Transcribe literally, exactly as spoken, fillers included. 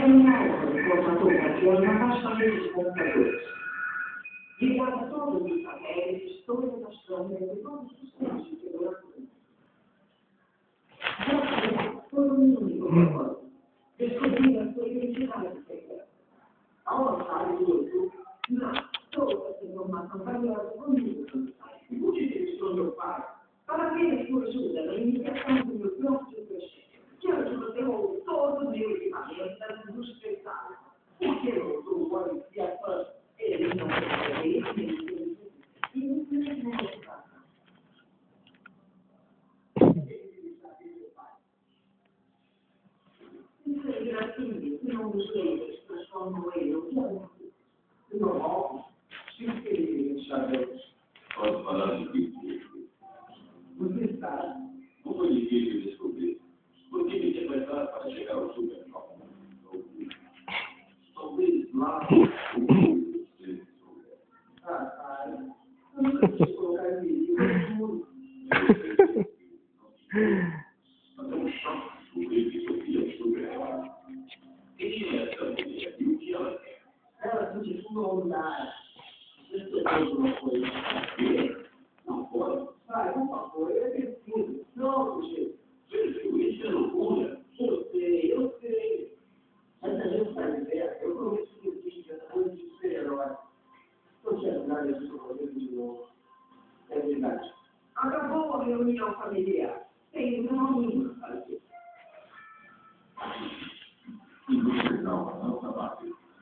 caminhada de contato na afastamento dos computadores. Ligava todos os satélites, todas as câmeras e todos os sistemas de segurança. Foi um único propósito. Descobrir a sua identidade secreta. Ao alçar do outro, não, toda essa informação valiosa comigo. E por que estou meu pai? Para ter sua ajuda na iniciação do meu próprio projeto. Quero que você ouça todo o meu equipamento das indústrias pesadas. Porque eu sou o policial, ele não consegue ele e não se necessita. Isso é gracinha, se não nos leis transformam ele no que é normal. Se o que ele sabemos, pode falar de que você sabe. não foi difícil descobrir. Por que me interpretar para chegar ao supermercado? Talvez lá você souber. Ah, pai, eu nunca quis colocar em perigo o mundo. Mas é um choque descobrir que Sofia é super-herói. Quem é essa mulher e o que ela quer? Ela se difundiu na Você precisa uma coisa. Não pode. Vai, por favor, eu preciso. Não, gente. Filho, isso é loucura. Eu sei, eu sei. Mas a gente está liberto. Eu prometo que eu fiz essa coisa de super-herói. Não tinha nada disso comigo de novo. É verdade. Acabou a reunião familiar. Tem um homem para fazer. Não, não, não, não.